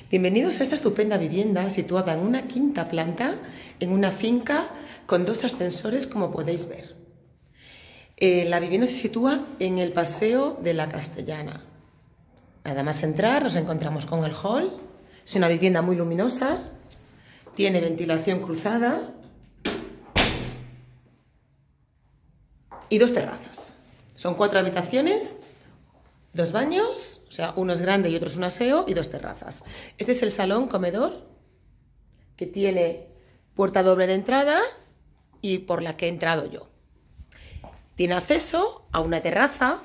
Bienvenidos a esta estupenda vivienda situada en una quinta planta, en una finca con 2 ascensores, como podéis ver. La vivienda se sitúa en el Paseo de la Castellana. Nada más entrar nos encontramos con el hall. Es una vivienda muy luminosa, tiene ventilación cruzada y 2 terrazas. Son 4 habitaciones, 2 baños, o sea, uno es grande y otro es un aseo, y 2 terrazas. Este es el salón comedor, que tiene puerta doble de entrada y por la que he entrado yo. Tiene acceso a una terraza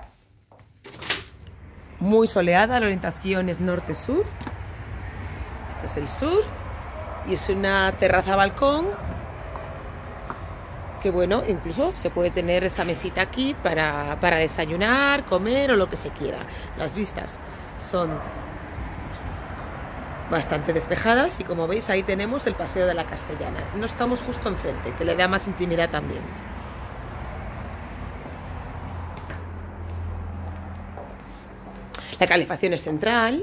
muy soleada, la orientación es norte-sur. Este es el sur y es una terraza-balcón que, bueno, incluso se puede tener esta mesita aquí para desayunar, comer o lo que se quiera. Las vistas son bastante despejadas y, como veis, ahí tenemos el Paseo de la Castellana. No estamos justo enfrente, que le da más intimidad también. La calefacción es central,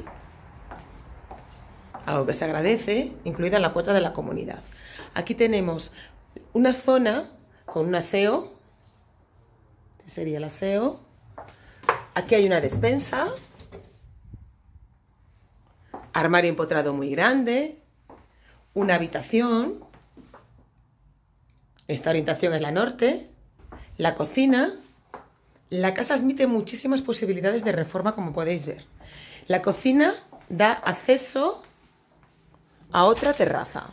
algo que se agradece, incluida la cuota de la comunidad. Aquí tenemos una zona con un aseo, este sería el aseo. Aquí hay una despensa, armario empotrado muy grande, una habitación, esta orientación es la norte, la cocina. La casa admite muchísimas posibilidades de reforma, como podéis ver. La cocina da acceso a otra terraza,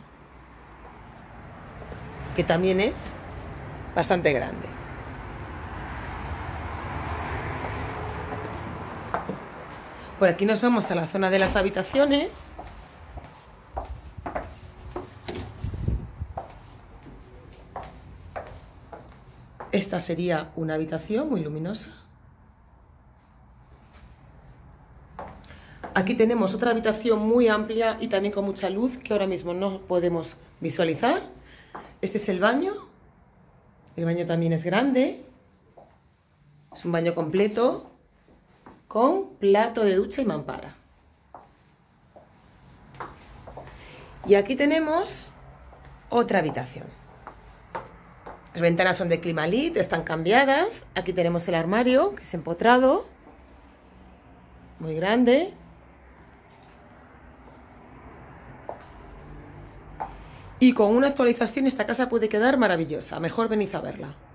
que también es bastante grande. Por aquí nos vamos a la zona de las habitaciones. Esta sería una habitación muy luminosa. Aquí tenemos otra habitación muy amplia y también con mucha luz que ahora mismo no podemos visualizar. Este es el baño. El baño también es grande. Es un baño completo con plato de ducha y mampara. Y aquí tenemos otra habitación. Las ventanas son de Climalit, están cambiadas. Aquí tenemos el armario, que es empotrado, muy grande. Y con una actualización esta casa puede quedar maravillosa. Mejor venid a verla.